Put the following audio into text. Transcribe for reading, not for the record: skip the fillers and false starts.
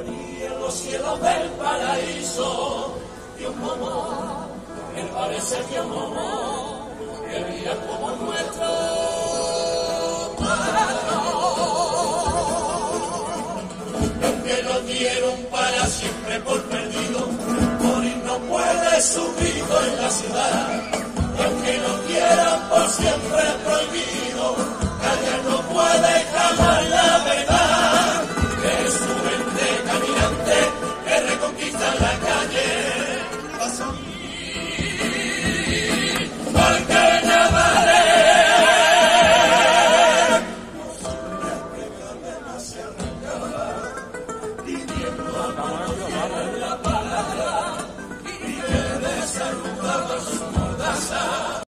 allí en los cielos del paraíso, y un momo, él parece que un momo, que mira como nuestro los que lo dieron para siempre por perdido, morir no puede su grito en la ciudad, los que lo quieran por siempre prohibido.